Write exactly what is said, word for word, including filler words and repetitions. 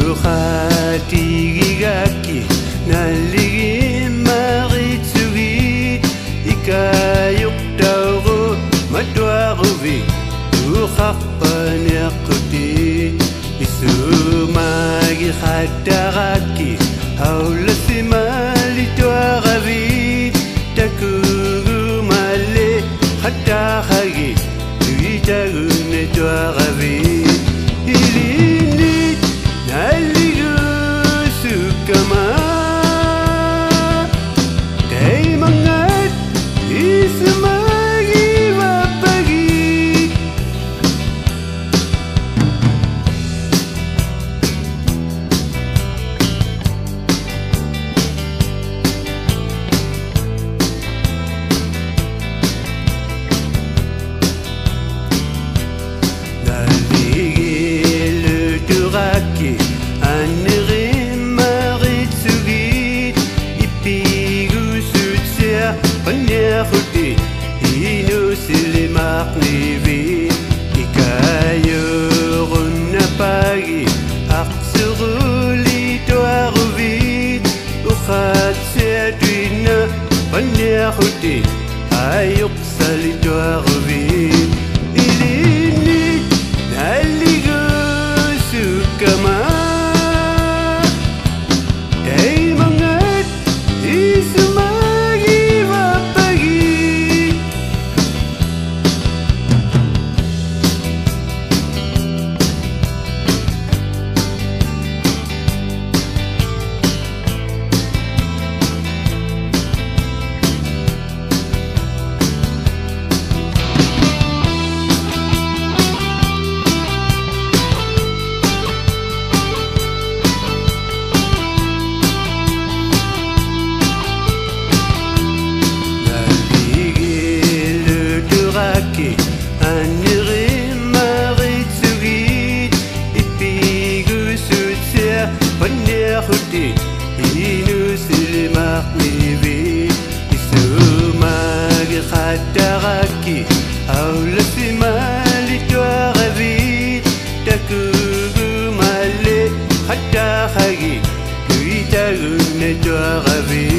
Uhatigigaki Naligi Maritsugi Ikayuk Dauru Matwaruvi Uhapanyakuti Isumagi Hadaraki Haulasimali Tuaravi Takugu Male Hatahagi Tuitagune Tuaravi Ilini Naligu Sukama Daimangat Ismagi Wapagi Turaki Anri Maritsugi Ipigu Sutsia Panyahuti Inu Silimak Nivi Ikayurun Napagi Aksuruli Tuaruvi Ukhat Seatuina Panyahuti Ayuk Sali Tuaruvi Ilini Naligu Sukama Daimangat Isumagi Wapagi Anri Maritsugi Ipigu Sutsia Panyahuti Inu Silimak Nivi Isumagi Hadaraki Haulasimali Tuaravi Takugu Male Hatahagi Tuitagune Tuaravi